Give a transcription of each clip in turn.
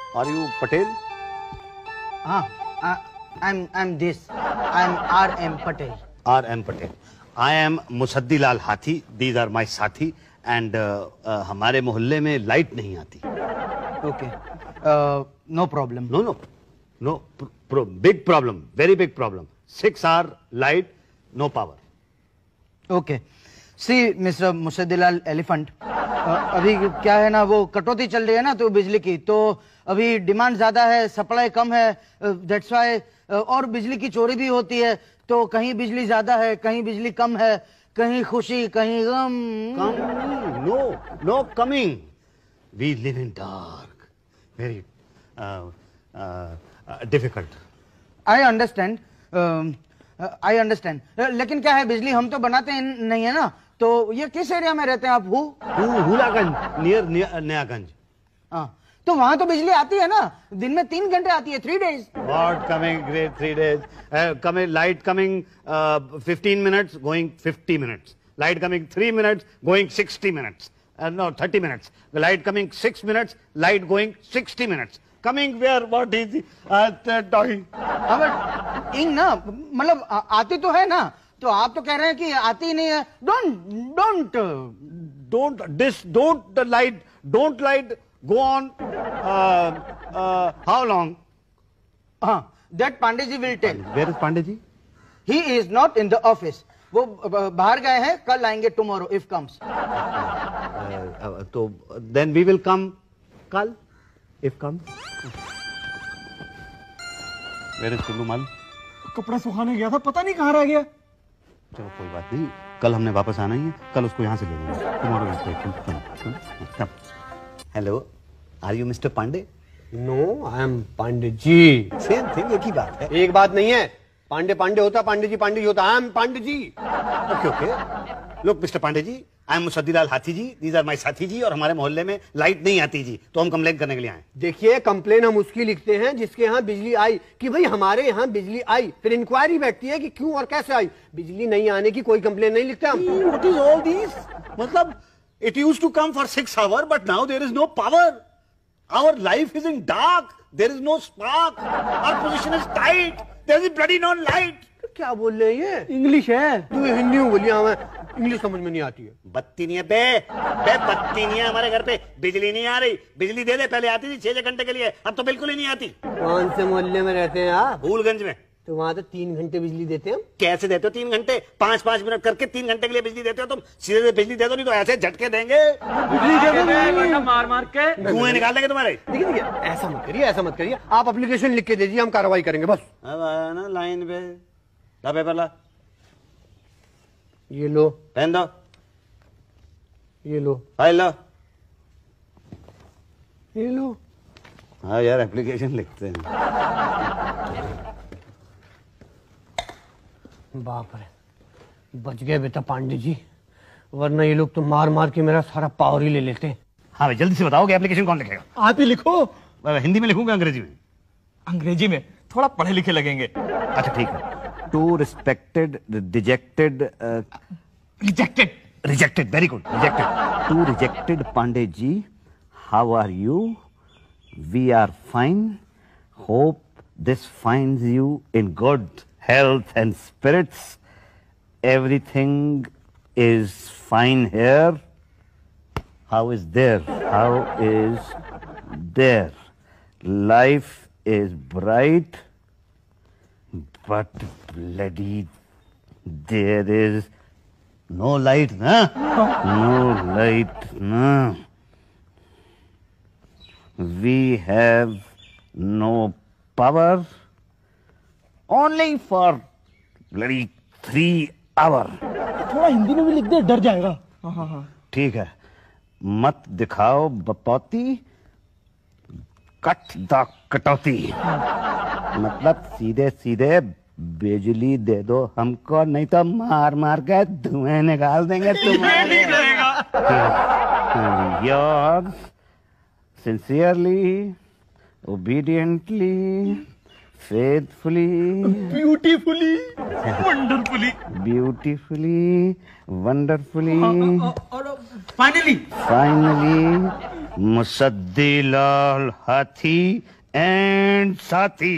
Are you Patel? I'm this. I'm R.M. Patel. R.M. Patel. I am Musaddi Lal Hathi. These are my साथी. And हमारे मोहल्ले में light नहीं आती. Okay. No problem. No. Big problem. Very big problem. 6 hour light, no power. Okay. See, Mr. Musaddilal elephant, अभी क्या है ना, वो कटौती चल रही है ना तो बिजली की, तो अभी डिमांड ज्यादा है, सप्लाई कम है, दैट्स व्हाई, और बिजली की चोरी भी होती है, तो कहीं बिजली ज्यादा है, कहीं बिजली कम है, कहीं खुशी, कहीं गम. No coming. We live in dark. Very difficult. I understand. लेकिन क्या है, बिजली हम तो बनाते नहीं है ना, तो ये किस एरिया में रहते हैं आप? हुलागंज, नियर नयागंज. हाँ, तो वहां तो बिजली आती है ना, दिन में 3 घंटे आती है, 3 days. What coming? Great 3 days. Light coming 15 minutes, going 50 minutes. Light coming 3 minutes, going 60 minutes. No, 30 minutes. The light coming 6 minutes, light going 60 minutes. Coming where? What is talking? अब इन ना, मतलब आती तो है ना, तो आप तो कह रहे हैं कि आती ही नहीं है. Don't light go on. How long? That Pandey ji will tell. Where is Pandey ji? He is not in the office. वो बाहर गए हैं, कल आएंगे, tomorrow if comes. तो then we will come कल if comes. Where is Kullu माल? कपड़ा सुखाने गया था, पता नहीं कहाँ रह गया. चलो कोई बात नहीं, कल हमने वापस आना ही है, कल उसको यहाँ से ले लेंगे. Tomorrow. Hello, are you Mr. Pandey? No, I am Pandey ji. Same thing, एक ही बात है. एक बात नहीं है, पांडे होता, पांडे जी होता. I am Pandey ji. Okay. Look, Mr. Pandey ji, I am Musaddi लाल हाथी जी. These are my साथी जी, और हमारे मोहल्ले में लाइट नहीं आती जी, तो हम कंप्लेन करने के लिए आए. देखिए, कंप्लेन हम उसकी लिखते हैं जिसके यहाँ बिजली आई, कि भाई हमारे यहाँ बिजली आई, फिर इंक्वायरी बैठती है कि क्यों और कैसे आई. बिजली नहीं आने की कोई कंप्लेन नहीं लिखते हम. What is all this? मतलब it used to come for 6 hours, but now there is no power. Our life is in dark. There is no spark. Our position is tight. There is bloody no light. क्या बोल रहे हैं ये? English है. तू हिंदी में बोलिए, हमें इंग्लिश समझ में नहीं आती है. बत्ती नहीं है बे बत्ती नहीं है हमारे घर पे. बिजली नहीं आ रही. बिजली दे दे, पहले आती थी 6 घंटे के लिए, अब तो बिल्कुल ही नहीं आती. कौन से मोहल्ले में रहते हैं आप? भूलगंज में. तो वहाँ तो 3 घंटे बिजली देते हैं. कैसे देते हो 3 घंटे? 5-5 मिनट करके 3 घंटे के लिए बिजली देते हो तुम. सीधे बिजली दे दो, नहीं तो ऐसे झटके देंगे, मार के धुएं निकाल देंगे तुम्हारे. देखिए, ऐसा मत करिए. आप एप्लीकेशन लिख के दीजिए, हम कार्रवाई करेंगे बस. अब आया ना लाइन पे. ला पेपर ला. ये लो. पेन दो. ये लो. फाइल लो. ये लो. हाँ यार, एप्लीकेशन लिखते हैं. बाप रे, बच गए बेटा पांडे जी, वरना ये लोग तो मार के मेरा सारा पावर ही ले लेते हैं. हाँ भाई, जल्दी से बताओ कि एप्लीकेशन कौन लिखेगा? आप ही लिखो. हिंदी में लिखूंगा, अंग्रेजी में? अंग्रेजी में थोड़ा पढ़े लिखे लगेंगे. अच्छा ठीक है. To respected rejected very good. Rejected. To rejected Pandey ji, how are you? We are fine. Hope this finds you in good health and spirits. Everything is fine here. How is there? Life is bright, but bloody there is no light, na? No light, na? We have no power. Only for bloody 3 hours. थोड़ा हिंदी में भी लिख दे, डर जाएगा. हाँ. ठीक है. मत दिखाओ बपौती, कट द कटौती. मतलब सीधे बिजली दे दो हमको, नहीं तो मार के धुएं निकाल देंगे तुम्हारे. Yours sincerely, obediently, faithfully, beautifully, wonderfully, beautifully, wonderfully, और finally finally, Musaddilal Hathi and साथी।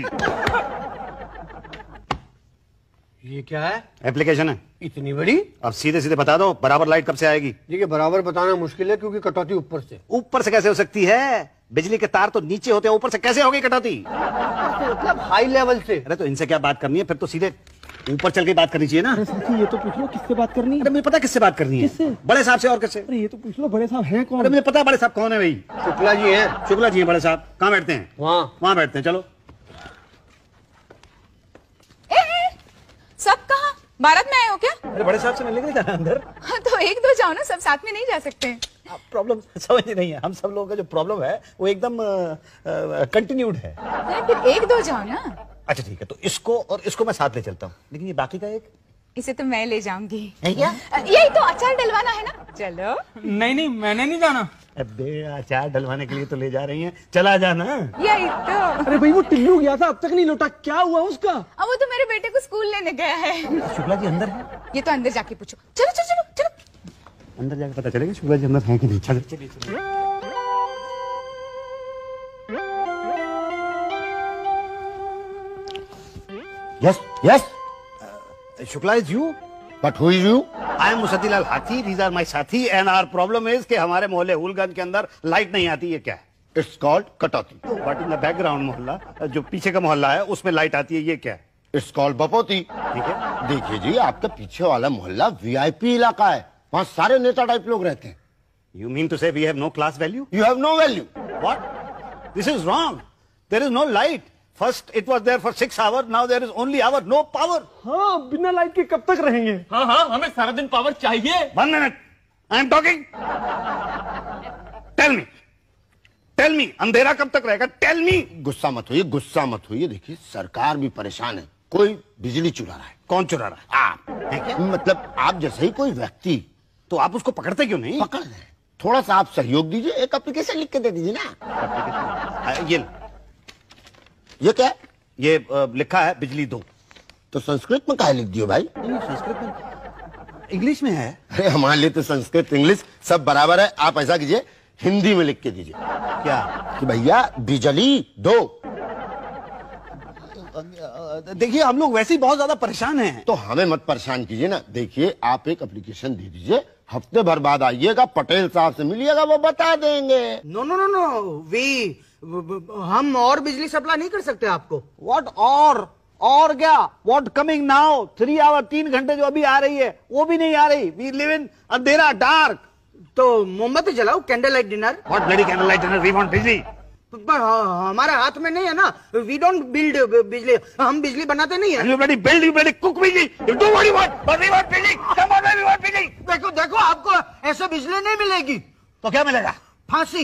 ये क्या है? एप्लीकेशन है। इतनी बड़ी? अब सीधे सीधे बता दो, बराबर लाइट कब से आएगी? देखिए बराबर बताना मुश्किल है क्योंकि कटौती ऊपर से। ऊपर से कैसे हो सकती है? बिजली के तार तो नीचे होते हैं, ऊपर से कैसे होगी कटौती? मतलब हाई लेवल से। अरे तो इनसे क्या बात करनी है? फिर तो सीधे ऊपर चल के बात करनी चाहिए ना। अरे साथी ये तो पूछ लो किससे बात करनी है? अरे मुझे पता किससे बात करनी है। किससे? बड़े साहब से। और किससे? अरे ये तो पूछ लो बड़े साहब हैं कौन? अरे मुझे पता है बड़े साहब कौन है भाई। शुक्ला जी हैं। शुक्ला जी हैं बड़े साहब। कहाँ बैठते हैं? वहाँ बैठते हैं। चलो। सब कहाँ? बारात में आए हो क्या? अरे बड़े साहब से मिलने के लिए जाना अंदर। हाँ, तो एक दो जाओ ना, सब साथ में नहीं जा सकते। प्रॉब्लम समझ नहीं है। हम सब लोगों का जो प्रॉब्लम है वो एकदम कंटिन्यूड है। नहीं, फिर एक दो जाओ ना। अच्छा ठीक है, तो इसको और इसको मैं साथ ले चलता हूँ, लेकिन ये बाकी का एक इसे तो मैं ले जाऊंगी। क्या? यही तो अचार डलवाना है ना। चलो। नहीं मैंने नहीं जाना। अबे अचार डलवाने के लिए तो ले जा रही हैं, चला जाना। यही तो। अरे भाई वो टिल्लू गया था, अब तक नहीं लौटा, क्या हुआ उसका? अब वो तो मेरे बेटे को स्कूल लेने गया है। शुक्ला जी अंदर है? ये तो अंदर जाके पूछो। चलो चलो चलो चलो। अंदर जाके पता चलेगा शुक्ला जी अंदर है कि नहीं। चलो चलिए। Yes yes, Shukla is you? But who is you? I am Musaddilal Hathi, these are my साथी एंड आवर प्रॉब्लम इज कि हमारे मोहल्ले हुलगंज के अंदर लाइट नहीं आती। ये क्या है? It's called कटौती। बट इन द बैकग्राउंड मोहल्ला, जो पीछे का मोहल्ला है उसमें लाइट आती है। ये क्या है? It's called बपोती। ठीक है। देखिए जी, आपके पीछे वाला मोहल्ला वीआईपी इलाका है, वहाँ सारे नेता टाइप लोग रहते हैं। You mean to say we have no class value? You have no value। What? This is wrong. There is no light. First it was there for 6 hours. Now there is only hour. No power. हाँ, बिना light के कब तक रहेंगे? हाँ हमें सारा दिन पावर चाहिए। 1 minute. I am talking. Tell me. Tell me. अंधेरा कब तक रहेगा? Tell me. गुस्सा मत होइए, गुस्सा मत होइए। देखिए सरकार भी परेशान है, कोई बिजली चुरा रहा है। कौन चुरा रहा है? आप है क्या? मतलब आप जैसे ही कोई व्यक्ति। तो आप उसको पकड़ते क्यों नहीं? पकड़ रहे, थोड़ा सा आप सहयोग दीजिए, एक एप्लीकेशन लिख के दे दीजिए ना। ये क्या है? ये लिखा है बिजली दो। तो संस्कृत में काहे लिख दियो भाई? संस्कृत में, इंग्लिश में है। अरे हमारे लिए तो संस्कृत इंग्लिश सब बराबर है। आप ऐसा कीजिए, हिंदी में लिख के दीजिए। क्या? कि भैया बिजली दो। देखिए हम लोग वैसे ही बहुत ज्यादा परेशान हैं। तो हमें मत परेशान कीजिए ना। देखिए आप एक एप्लीकेशन दे दीजिए, हफ्ते भर बाद आइएगा, पटेल साहब से मिलिएगा, वो बता देंगे। नो नो नो नो, हम और बिजली सप्लाई नहीं कर सकते आपको। व्हाट और क्या? What coming now? 3 आवर, 3 घंटे जो अभी आ रही है वो भी नहीं आ रही। वी लिव इन अंधेरा, डार्क। तो मोमबत्ती जलाओ, candle light dinner. What bloody candle light dinner? We want बिजली। पर हमारे हाथ में नहीं है ना। वी डोंट बिल्ड बिजली, हम बिजली बनाते नहीं है। You bloody build, you bloody cook बिजली। You do what you want, but we want बिजली। Come on, we want बिजली। देखो देखो, आपको ऐसे बिजली नहीं मिलेगी। तो क्या मिलेगा? फांसी।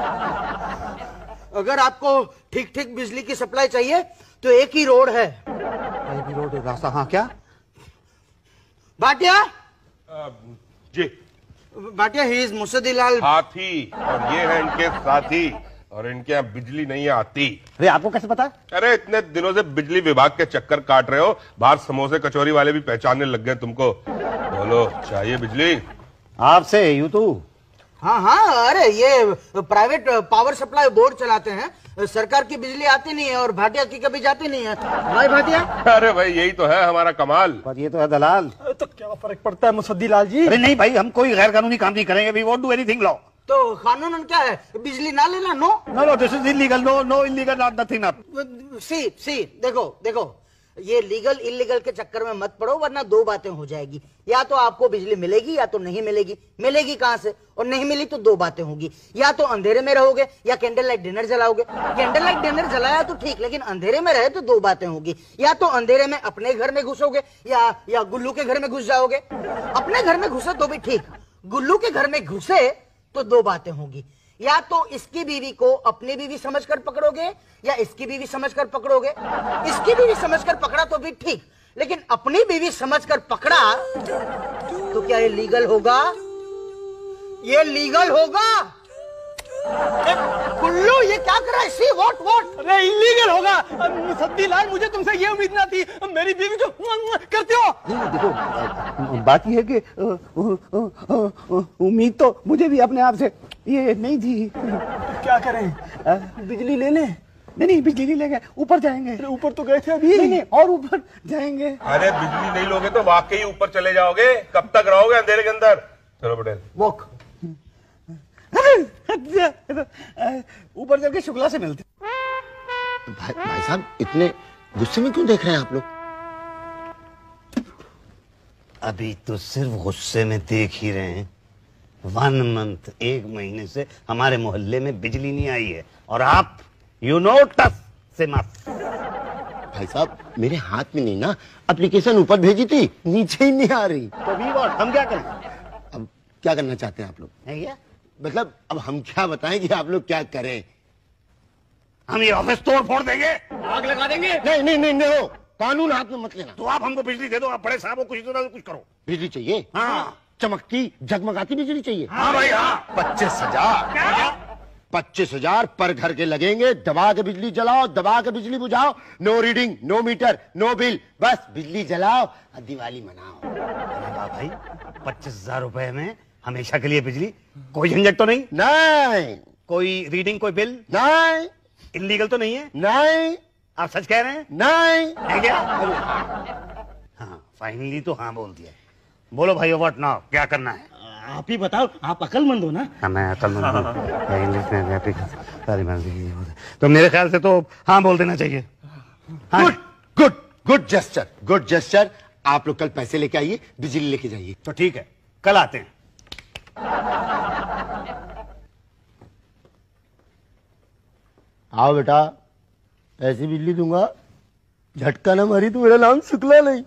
अगर आपको ठीक ठीक बिजली की सप्लाई चाहिए तो एक ही रोड है। एक ही रोड, रास्ता। हाँ क्या? भाटिया जी। भाटिया, ही इज मुसद्दीलाल हाथी और ये है इनके साथी, और इनके यहाँ बिजली नहीं आती। अरे आपको कैसे पता? अरे इतने दिनों से बिजली विभाग के चक्कर काट रहे हो, बाहर समोसे कचौरी वाले भी पहचानने लग गए तुमको। बोलो, चाहिए बिजली? आपसे यू तो। हाँ हाँ, अरे ये प्राइवेट पावर सप्लाई बोर्ड चलाते हैं, सरकार की बिजली आती नहीं है और भाटिया की कभी जाती नहीं है। भाई भाटिया। अरे भाई यही तो है हमारा कमाल। पर ये तो है दलाल। तो क्या फर्क पड़ता है मुसद्दीलाल जी? अरे नहीं भाई, हम कोई गैर कानूनी काम नहीं करेंगे। We won't do anything law. तो कानून क्या है? बिजली ना लेना। No no, this is illegal. No illegal, not nothing. See देखो, ये लीगल इलीगल के चक्कर में मत पड़ो, वरना दो बातें हो जाएगी। या तो आपको बिजली मिलेगी या तो नहीं मिलेगी। मिलेगी कहां से? और नहीं मिली तो दो बातें होगी, या तो अंधेरे में रहोगे या कैंडल लाइट डिनर जलाओगे। कैंडल लाइट डिनर जलाया तो ठीक, लेकिन अंधेरे में रहे तो दो बातें होगी। या तो अंधेरे में अपने घर में घुसोगे या गुल्लू के घर में घुस जाओगे। अपने घर में घुसे तो भी ठीक, गुल्लू के घर में घुसे तो दो बातें होगी। या तो इसकी बीवी को अपनी बीवी समझकर पकड़ोगे या इसकी बीवी समझकर पकड़ोगे। इसकी बीवी समझकर पकड़ा तो भी ठीक, लेकिन अपनी बीवी समझकर पकड़ा तो क्या ये लीगल होगा? ये लीगल होगा? गुल्लू, ये क्या कर रहा है? See what? नहीं इलीगल होगा। मुसद्दीलाल, मुझे तुमसे ये उम्मीद ना थी। मेरी बीवी को करते हो। देखो बात यह है कि उम्मीद तो मुझे भी अपने आप से ये नहीं थी। क्या करें? बिजली ले लें? नहीं बिजली नहीं लेंगे, ऊपर जाएंगे। ऊपर तो गए थे अभी। नहीं और ऊपर जाएंगे। अरे बिजली नहीं लोगे तो वाकई ऊपर चले जाओगे। कब तक रहोगे अंधेरे के अंदर? चलो पटेल वॉक। ऊपर जाके शुक्ला से मिलते। भाई साहब इतने गुस्से में क्यों देख रहे हैं आप लोग? अभी तो सिर्फ गुस्से में देख ही रहे हैं। 1 मंथ 1 महीने से हमारे मोहल्ले में बिजली नहीं आई है और आप यू नो टस से मत। भाई साहब मेरे हाथ में नहीं ना, एप्लीकेशन ऊपर भेजी थी, नीचे ही नहीं आ रही। तो भी व्हाट, हम क्या करें? अब क्या करना चाहते हैं आप लोग? है क्या? मतलब अब हम क्या बताएं कि आप लोग क्या करें? हम ये ऑफिस तोड़ फोड़ देंगे, आग लगा देंगे। नहीं नहीं नहीं नहीं, कानून हाथ में मत लेना। तो आप हमको बिजली दे दो, आप बड़े साहब हो, कुछ तो कुछ करो। बिजली चाहिए? हाँ चमकती झगमगाती बिजली चाहिए? हाँ भाई हाँ। 25,000 25,000 पर घर के लगेंगे। दबा के बिजली जलाओ, दबा के बिजली बुझाओ। No reading, no meter, no bill, बस बिजली जलाओ और दिवाली मनाओ। अरे वाह भाई, 25,000 रुपए में हमेशा के लिए बिजली, कोई झंझट तो नहीं? नहीं कोई रीडिंग, कोई बिल? नहीं इलीगल तो नहीं है? नहीं आप सच कह रहे हैं? नहीं। है क्या? हाँ फाइनली तो हाँ बोल दिया। बोलो भाई व्हाट नाउ, क्या करना है? आप ही बताओ, आप अकलमंद हो ना। हाँ मैं अकलमंद हूँ, इंग्लिश में व्यापक सारी बात। तो मेरे ख्याल से तो हाँ बोल देना चाहिए। Good good good gesture, good gesture. आप लोग कल पैसे लेके आइए, बिजली लेके जाइए। तो ठीक है, कल आते हैं। आओ बेटा, ऐसी बिजली दूंगा, झटका ना मारी तो मेरा नाम शुक्ला नहीं।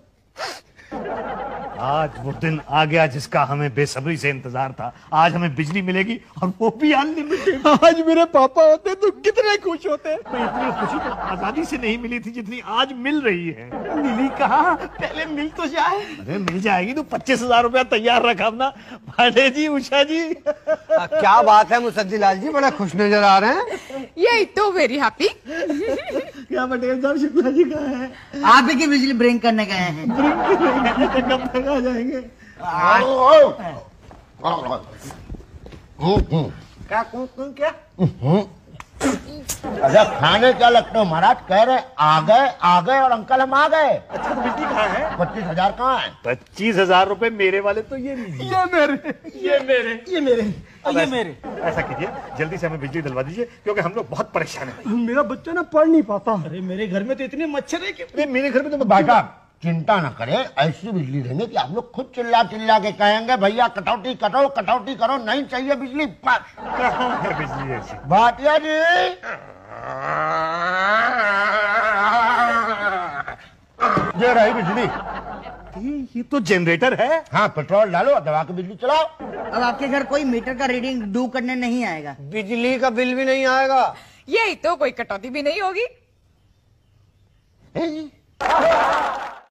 आज वो दिन आ गया जिसका हमें बेसब्री से इंतजार था। आज हमें बिजली मिलेगी और वो भी अनलिमिटेड। आज मेरे पापा होते तो कितने खुश होते। तो इतनी खुशी तो आजादी से नहीं मिली थी जितनी आज मिल रही है। मिली कहाँ, पहले मिल तो जाए। अरे मिल जाएगी तो 25,000 रुपया तैयार रखा अपना। पांडे जी, उषा जी, क्या बात है मुसद्दीलाल जी, बड़ा खुश नजर आ रहे हैं। यही तो वेरी हैप्पी। क्या पटेल साहब, शुक्ला जी कहाँ है? आप ही की बिजली ब्रिंक करने गए हैं। कब तक आ जाएंगे? क्या? अच्छा खाने क्या लगते हो महाराज? कह रहे आ गए और अंकल हम आ गए। अच्छा तो बिजली कहाँ है? 25,000 कहाँ है? 25,000 रुपए मेरे वाले तो ये लीजिए। ये मेरे। ऐसा कीजिए, जल्दी से हमें बिजली दिलवा दीजिए क्योंकि हम लोग बहुत परेशान हैं। मेरा बच्चा ना पढ़ नहीं पाता। अरे मेरे घर में तो इतने मच्छर है कि अरे मेरे घर में तो बेटा चिंता न करें, ऐसी बिजली देंगे कि आप लोग खुद चिल्ला चिल्ला के कहेंगे भैया कटौती करो, कटौती करो, नहीं चाहिए बिजली। कहाँ है बिजली ऐसी? भाटिया जी, ये रही बिजली। ये तो जनरेटर है। हाँ पेट्रोल डालो, दबा के बिजली चलाओ। अब आपके घर कोई मीटर का रीडिंग डू करने नहीं आएगा। बिजली का बिल भी नहीं आएगा। यही तो कोई कटौती भी नहीं होगी।